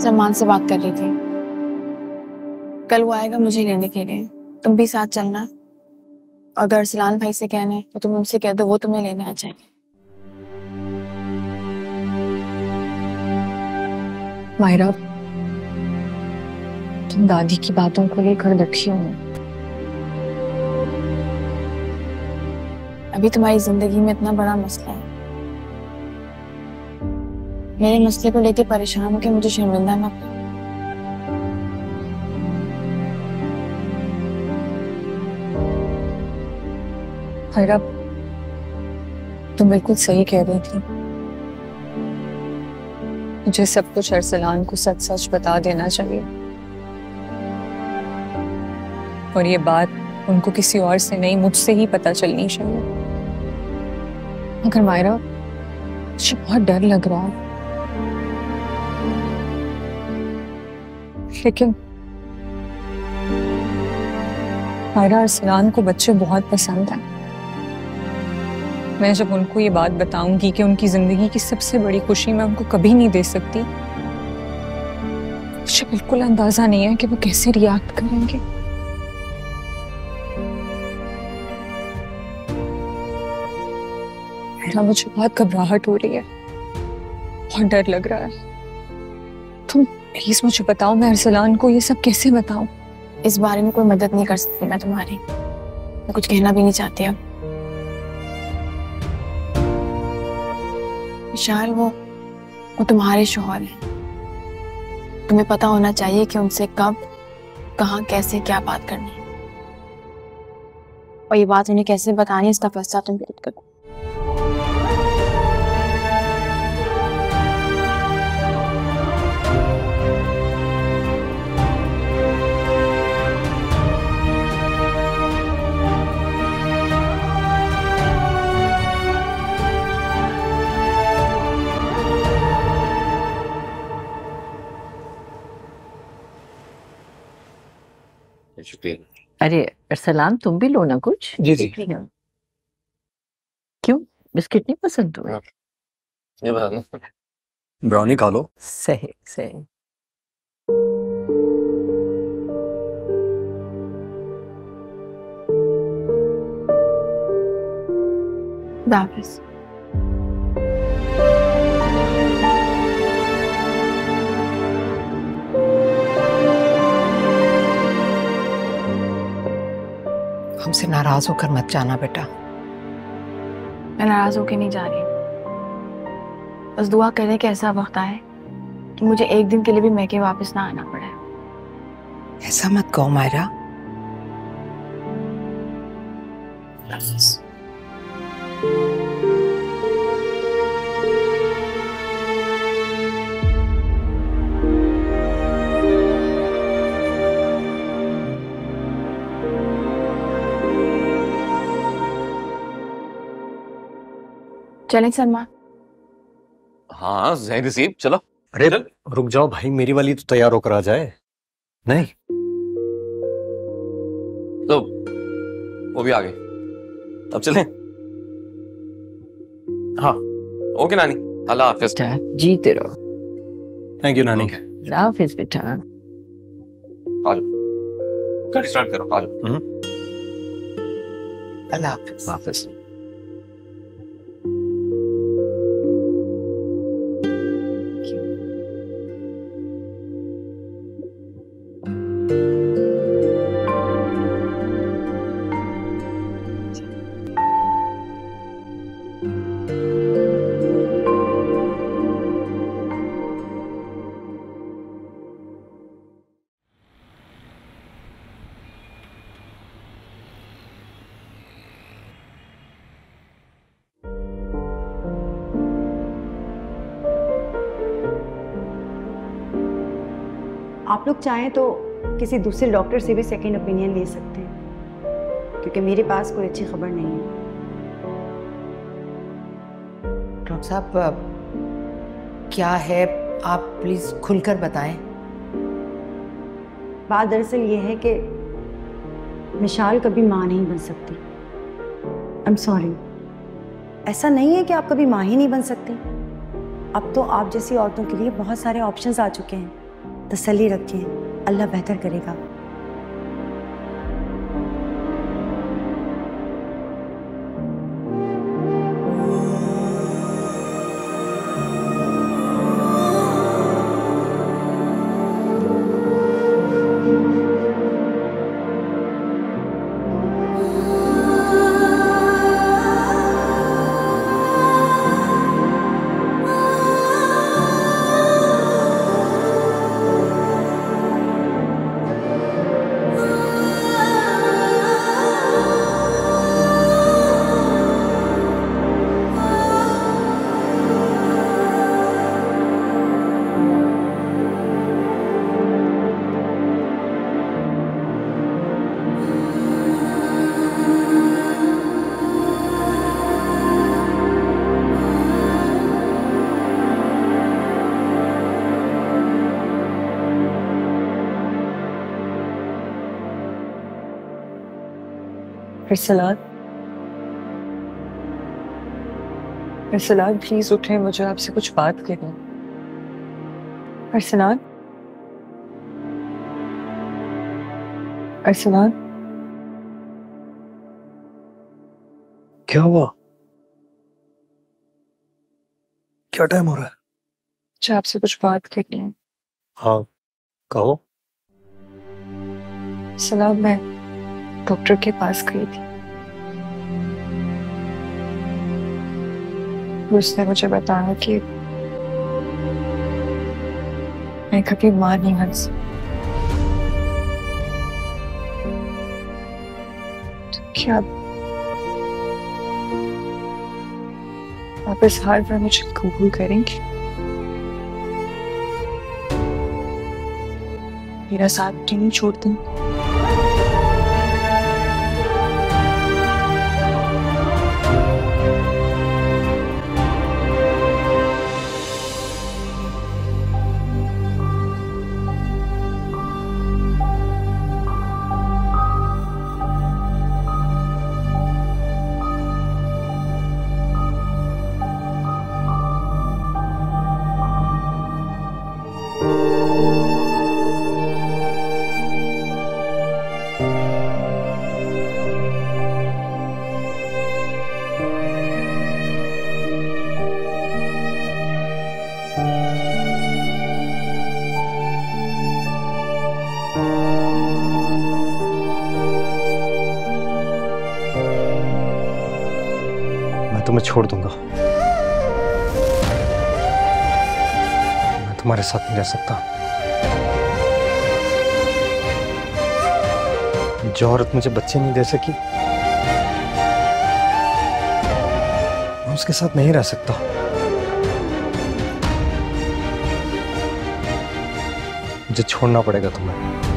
सलमान से बात कर रही थी, कल वो आएगा मुझे लेने के लिए, तुम भी साथ चलना। अगर अरसलान भाई से कहना है तो तुम उनसे कह दो, वो तुम्हें लेने आ जाएंगे। मायरा, तुम दादी की बातों को लेकर दुखी हो। अभी तुम्हारी जिंदगी में इतना बड़ा मसला है, मेरे मसले को लेकर परेशान होकर मुझे शर्मिंदा मत करो। मायरा, तुम बिल्कुल सही कह रही थी। मुझे सब कुछ अरसलान को सच सच बता देना चाहिए और ये बात उनको किसी और से नहीं, मुझसे ही पता चलनी चाहिए। मगर मायरा, मुझे बहुत डर लग रहा है। लेकिन मायरा, अरसलान को बच्चे बहुत पसंद हैं। मैं जब उनको ये बात बताऊंगी कि उनकी जिंदगी की सबसे बड़ी खुशी मैं उनको कभी नहीं दे सकती, मुझे बिल्कुल अंदाजा नहीं है कि वो कैसे रिएक्ट करेंगे। मेरा मुझे बहुत घबराहट हो रही है, बहुत डर लग रहा है। तुम प्लीज मुझे बताओ, मैं अरसलान को ये सब कैसे बताऊं? इस बारे में कोई मदद नहीं कर सकती मैं तुम्हारी, मैं कुछ कहना भी नहीं चाहती अब। विशाल, वो तुम्हारे शौहर हैं, तुम्हें पता होना चाहिए कि उनसे कब, कहाँ, कैसे, क्या बात करनी है, और ये बात उन्हें कैसे बतानी है इसका फैसला तुम खुद करो। अरे अरसलान, तुम भी लो ना कुछ। जी जी। क्यों, बिस्किट नहीं पसंद तुम्हें? ये बता, ब्राउनी खा लो। सही सही। वापस हमसे नाराज होकर मत जाना बेटा। मैं नाराज होके नहीं जा रही, बस दुआ करें कि ऐसा वक्त आए कि मुझे एक दिन के लिए भी मैके वापस ना आना पड़े। ऐसा मत कहो मायरा। चलें सलमान? हाँ ज़ैन नसीब, चलो। अरे रुक जाओ भाई, मेरी वाली तो तैयार होकर आ जाए। नहीं तो वो भी आ गए, अब चलें? हाँ ओके नानी, अल्लाह हाफिज। जीते रहो। थैंक यू नानी। अल्लाह हाफिज बेटा। आ जाओ, गाड़ी स्टार्ट करो, आ जाओ। अल्लाह हाफिज। हाफिज। आप लोग चाहें तो किसी दूसरे डॉक्टर से भी सेकंड ओपिनियन ले सकते हैं, क्योंकि मेरे पास कोई अच्छी खबर नहीं है। डॉक्टर साहब, क्या है, आप प्लीज खुलकर बताएं। बात दरअसल ये है कि मिशाल कभी माँ नहीं बन सकती। I am sorry. ऐसा नहीं है कि आप कभी माँ ही नहीं बन सकती, अब तो आप जैसी औरतों के लिए बहुत सारे ऑप्शंस आ चुके हैं। तसल्ली रखिए, अल्लाह बेहतर करेगा। अरसलान, अरसलान प्लीज उठें, मुझे आपसे कुछ बात करनी है। अरसलान, अरसलान, क्या हुआ? क्या टाइम हो रहा है? मुझे आपसे कुछ बात करनी है। हाँ, कहो। अरसलान, मैं डॉक्टर के पास गई थी, उसने मुझे बताया कि मैं कभी मां नहीं बन सकती। तो क्या आप इस हाल में मुझे कबूल करेंगी? मेरा साथ क्यों नहीं छोड़ती? मैं तुम्हें छोड़ दूंगा, मैं तुम्हारे साथ नहीं रह सकता। जो औरत मुझे बच्चे नहीं दे सकी, मैं उसके साथ नहीं रह सकता। मुझे छोड़ना पड़ेगा तुम्हें।